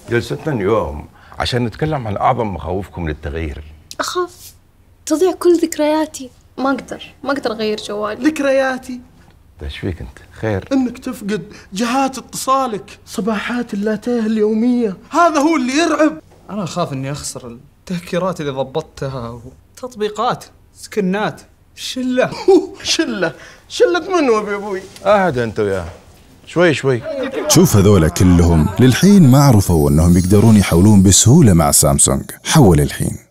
جلستنا اليوم عشان نتكلم عن أعظم مخاوفكم للتغيير. أخاف تضيع كل ذكرياتي. ما أقدر أغير جوالي. ذكرياتي؟ ايش فيك أنت؟ خير؟ إنك تفقد جهات اتصالك، صباحات اللاتيه اليومية، هذا هو اللي يرعب. أنا أخاف إني أخسر التهكيرات اللي ضبطتها وتطبيقات سكنات شلة. شلة منو يا أبوي؟ أهدى أنت وياه شوي. شوف هذولا كلهم للحين ما عرفوا أنهم يقدرون يحولون بسهولة مع سامسونج. حول الحين.